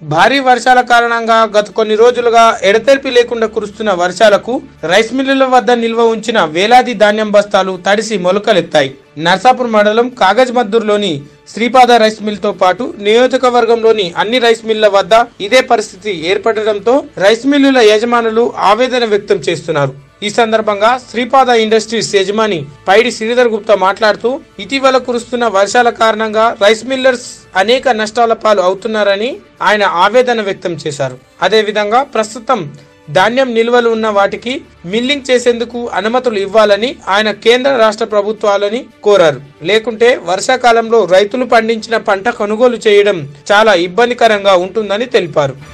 భారీ వర్షాల కారణంగా గత కొన్ని రోజులుగా ఎడతెరిపి లేకుండా కురుస్తున్న వర్షాలకు రైస్ మిల్లుల వద్ద నిల్వ ఉంచిన వేలాది ధాన్యం బస్తాలు తడిసి మొలకలెత్తాయి. నర్సాపూర్ మండలం కాగజ్మద్దూర్లోని శ్రీపాద రైస్ మిల్ తో పాటు నియోజకవర్గంలోని అన్ని రైస్ మిల్ల వద్ద ఇదే పరిస్థితి ఏర్పడడంతో రైస్ మిల్లుల యజమానులు ఆవేదన వ్యక్తం చేస్తున్నారు. ఈ సందర్భంగా శ్రీపాద ఇండస్ట్రీస్ యజమాని పైడి శ్రీధర్ గుప్తా మాట్లాడుతూ ఇటీవల కురుస్తున్న వర్షాల కారణంగా రైస్ మిల్లర్స్ అనేక నష్టాల పాలు అవుతున్నారని ఆయన ఆవేదన వ్యక్తం చేశారు. అదేవిధంగా ప్రస్తుతం ధాన్యం నిల్వలు ఉన్న వాటికి మిల్లింగ్ చేసేందుకు అనుమతులు ఇవ్వాలని ఆయన కేంద్ర రాష్ట్ర ప్రభుత్వాలని కోరారు. లేకుంటే వర్షాకాలంలో రైతులు పండించిన పంట కొనుగోలు చేయడం చాలా ఇబ్బందికరంగా ఉంటుందని తెలిపారు.